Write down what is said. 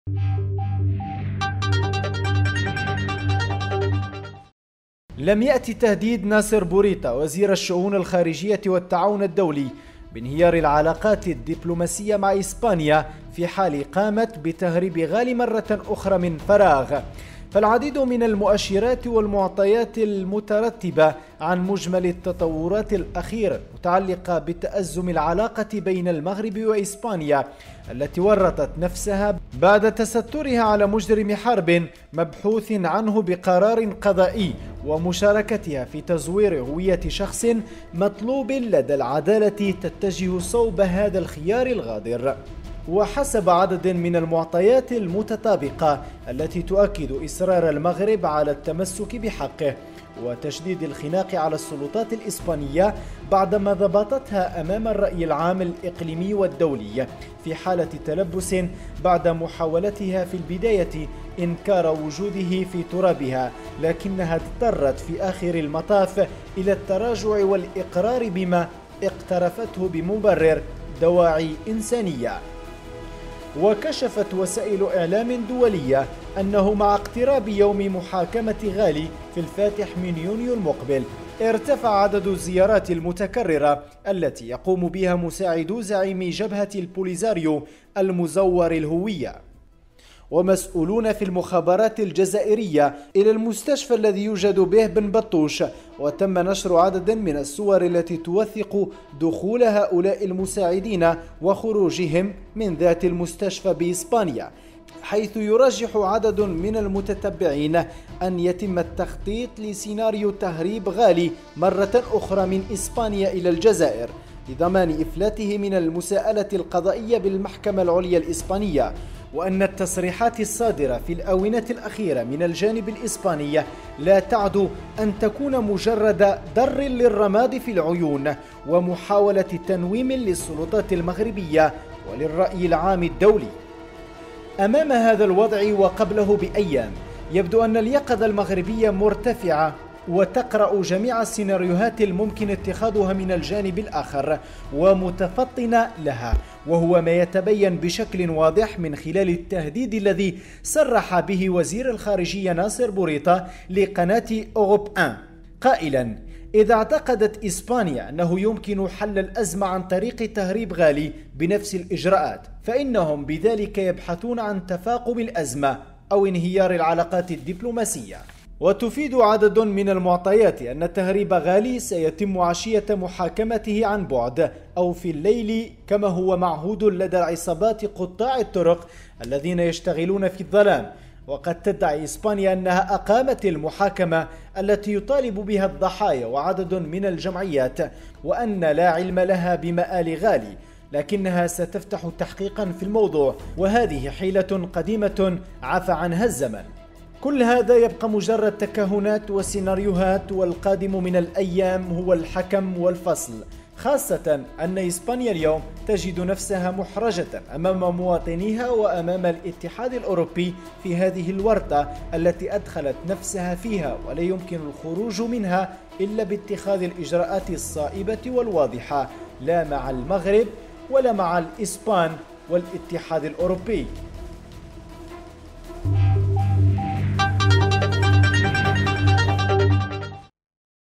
لم يأتي تهديد ناصر بوريطا وزير الشؤون الخارجية والتعاون الدولي بانهيار العلاقات الدبلوماسية مع إسبانيا في حال قامت بتهريب غالي مرة أخرى من فراغ. فالعديد من المؤشرات والمعطيات المترتبة عن مجمل التطورات الأخيرة متعلقة بتأزم العلاقة بين المغرب وإسبانيا التي ورطت نفسها بعد تسترها على مجرم حرب مبحوث عنه بقرار قضائي ومشاركتها في تزوير هوية شخص مطلوب لدى العدالة تتجه صوب هذا الخيار الغادر. وحسب عدد من المعطيات المتطابقة التي تؤكد إصرار المغرب على التمسك بحقه وتشديد الخناق على السلطات الإسبانية بعدما ضبطتها أمام الرأي العام الإقليمي والدولي في حالة تلبس بعد محاولتها في البداية إنكار وجوده في ترابها، لكنها اضطرت في آخر المطاف إلى التراجع والإقرار بما اقترفته بمبرر دواعي إنسانية. وكشفت وسائل إعلام دولية أنه مع اقتراب يوم محاكمة غالي في الفاتح من يونيو المقبل ارتفع عدد الزيارات المتكررة التي يقوم بها مساعدو زعيم جبهة البوليزاريو المزور الهوية ومسؤولون في المخابرات الجزائرية إلى المستشفى الذي يوجد به بن بطوش. وتم نشر عدد من الصور التي توثق دخول هؤلاء المساعدين وخروجهم من ذات المستشفى بإسبانيا، حيث يرجح عدد من المتتبعين أن يتم التخطيط لسيناريو تهريب غالي مرة أخرى من إسبانيا إلى الجزائر لضمان إفلاته من المساءلة القضائية بالمحكمة العليا الإسبانية، وأن التصريحات الصادرة في الآونة الأخيرة من الجانب الإسباني لا تعد أن تكون مجرد در للرماد في العيون ومحاولة تنويم للسلطات المغربية وللرأي العام الدولي. أمام هذا الوضع وقبله بأيام يبدو أن اليقظة المغربية مرتفعة وتقرأ جميع السيناريوهات الممكن اتخاذها من الجانب الآخر ومتفطنة لها، وهو ما يتبين بشكل واضح من خلال التهديد الذي صرح به وزير الخارجية ناصر بوريطا لقناة أوروب 1 قائلا: إذا اعتقدت إسبانيا أنه يمكن حل الأزمة عن طريق تهريب غالي بنفس الإجراءات فإنهم بذلك يبحثون عن تفاقم الأزمة أو انهيار العلاقات الدبلوماسية. وتفيد عدد من المعطيات أن تهريب غالي سيتم عشية محاكمته عن بعد أو في الليل كما هو معهود لدى عصابات قطاع الطرق الذين يشتغلون في الظلام. وقد تدعي إسبانيا أنها أقامت المحاكمة التي يطالب بها الضحايا وعدد من الجمعيات وأن لا علم لها بمآل غالي، لكنها ستفتح تحقيقا في الموضوع، وهذه حيلة قديمة عفى عنها الزمن. كل هذا يبقى مجرد تكهنات وسيناريوهات، والقادم من الأيام هو الحكم والفصل، خاصة أن إسبانيا اليوم تجد نفسها محرجة أمام مواطنيها وأمام الاتحاد الأوروبي في هذه الورطة التي أدخلت نفسها فيها، ولا يمكن الخروج منها إلا باتخاذ الإجراءات الصائبة والواضحة، لا مع المغرب ولا مع الإسبان والاتحاد الأوروبي.